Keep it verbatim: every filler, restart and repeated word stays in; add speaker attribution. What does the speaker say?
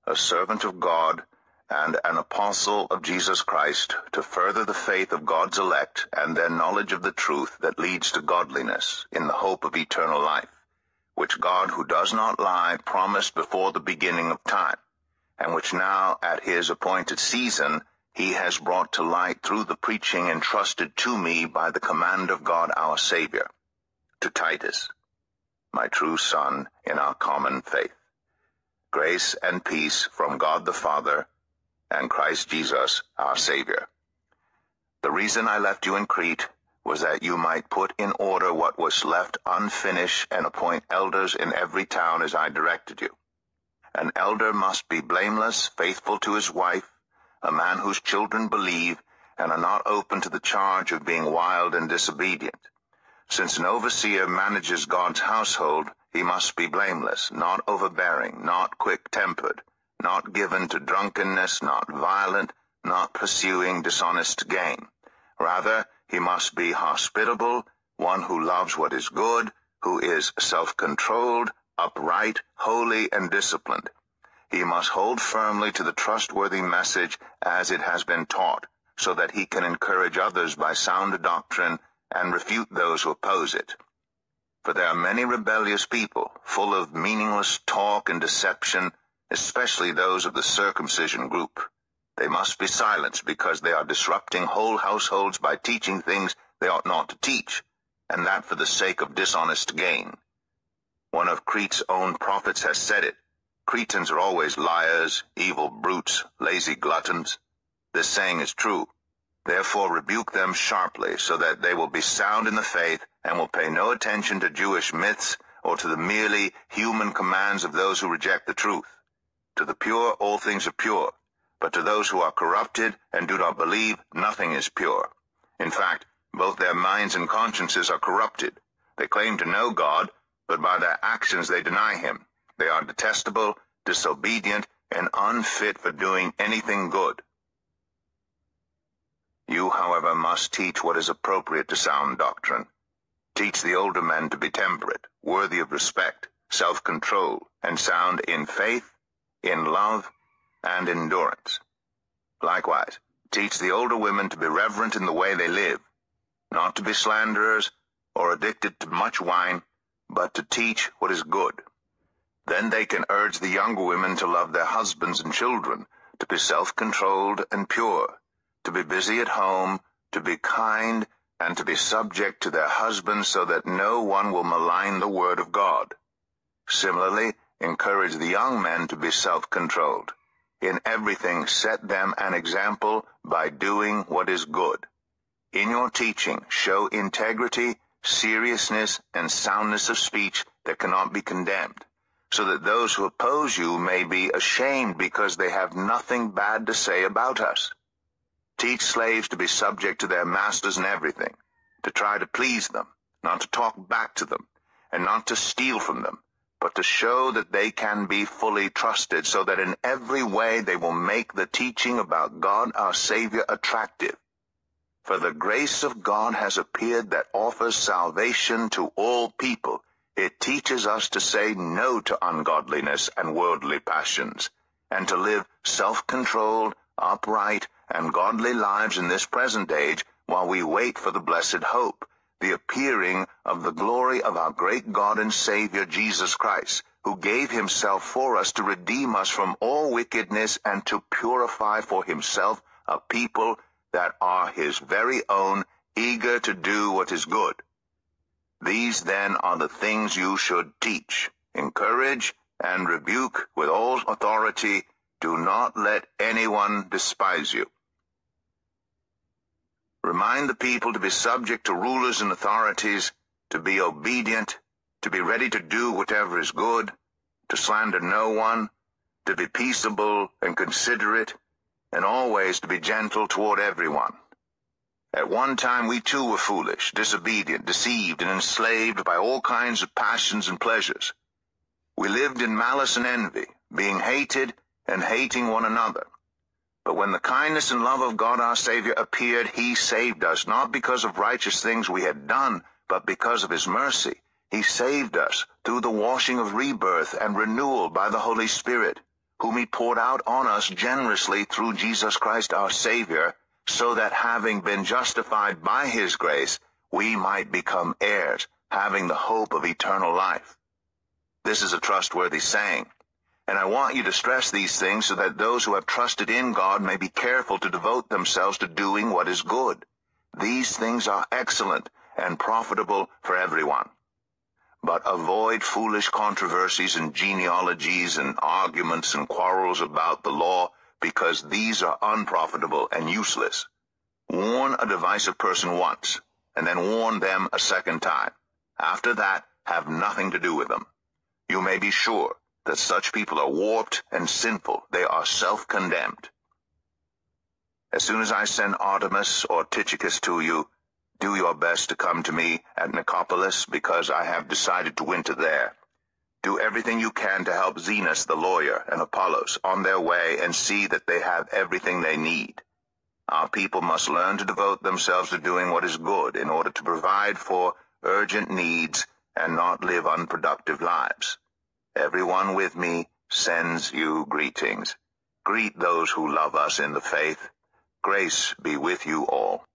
Speaker 1: a servant of God, and an apostle of Jesus Christ, to further the faith of God's elect and their knowledge of the truth that leads to godliness in the hope of eternal life, which God, who does not lie, promised before the beginning of time, and which now at his appointed season he has brought to light through the preaching entrusted to me by the command of God our Savior. To Titus, my true son in our common faith, grace and peace from God the Father and Christ Jesus our Savior. The reason I left you in Crete was that you might put in order what was left unfinished and appoint elders in every town as I directed you. An elder must be blameless, faithful to his wife, a man whose children believe and are not open to the charge of being wild and disobedient. Since an overseer manages God's household, he must be blameless, not overbearing, not quick-tempered, not given to drunkenness, not violent, not pursuing dishonest gain. Rather, he must be hospitable, one who loves what is good, who is self-controlled, upright, holy, and disciplined. He must hold firmly to the trustworthy message as it has been taught, so that he can encourage others by sound doctrine and refute those who oppose it. For there are many rebellious people, full of meaningless talk and deception, especially those of the circumcision group. They must be silenced because they are disrupting whole households by teaching things they ought not to teach, and that for the sake of dishonest gain. One of Crete's own prophets has said it. Cretans are always liars, evil brutes, lazy gluttons. This saying is true. Therefore rebuke them sharply, so that they will be sound in the faith and will pay no attention to Jewish myths or to the merely human commands of those who reject the truth. To the pure all things are pure, but to those who are corrupted and do not believe, nothing is pure. In fact, both their minds and consciences are corrupted. They claim to know God, but by their actions they deny him. They are detestable, disobedient, and unfit for doing anything good. You, however, must teach what is appropriate to sound doctrine. Teach the older men to be temperate, worthy of respect, self-control, and sound in faith, in love, and endurance. Likewise, teach the older women to be reverent in the way they live, not to be slanderers or addicted to much wine, but to teach what is good. Then they can urge the younger women to love their husbands and children, to be self-controlled and pure, to be busy at home, to be kind, and to be subject to their husbands so that no one will malign the word of God. Similarly, encourage the young men to be self-controlled. In everything set them an example by doing what is good. In your teaching, show integrity, seriousness, and soundness of speech that cannot be condemned, so that those who oppose you may be ashamed because they have nothing bad to say about us. Teach slaves to be subject to their masters in everything, to try to please them, not to talk back to them, and not to steal from them, but to show that they can be fully trusted, so that in every way they will make the teaching about God our Savior attractive. For the grace of God has appeared that offers salvation to all people. It teaches us to say no to ungodliness and worldly passions, and to live self-controlled, upright, and godly lives in this present age while we wait for the blessed hope, the appearing of the glory of our great God and Savior Jesus Christ, who gave himself for us to redeem us from all wickedness and to purify for himself a people that are his very own, eager to do what is good. These then are the things you should teach, encourage, and rebuke with all authority. Do not let anyone despise you. Remind the people to be subject to rulers and authorities, to be obedient, to be ready to do whatever is good, to slander no one, to be peaceable and considerate, and always to be gentle toward everyone. At one time we too were foolish, disobedient, deceived, and enslaved by all kinds of passions and pleasures. We lived in malice and envy, being hated and hating one another. But when the kindness and love of God our Savior appeared, he saved us, not because of righteous things we had done, but because of his mercy. He saved us through the washing of rebirth and renewal by the Holy Spirit, whom he poured out on us generously through Jesus Christ our Savior, so that having been justified by his grace, we might become heirs, having the hope of eternal life. This is a trustworthy saying, and I want you to stress these things so that those who have trusted in God may be careful to devote themselves to doing what is good. These things are excellent and profitable for everyone. But avoid foolish controversies and genealogies and arguments and quarrels about the law, because these are unprofitable and useless. Warn a divisive person once, and then warn them a second time. After that, have nothing to do with them. You may be sure that such people are warped and sinful. They are self-condemned. As soon as I send Artemas or Tychicus to you, do your best to come to me at Nicopolis, because I have decided to winter there. Do everything you can to help Zenas the lawyer and Apollos on their way, and see that they have everything they need. Our people must learn to devote themselves to doing what is good in order to provide for urgent needs and not live unproductive lives. Everyone with me sends you greetings. Greet those who love us in the faith. Grace be with you all.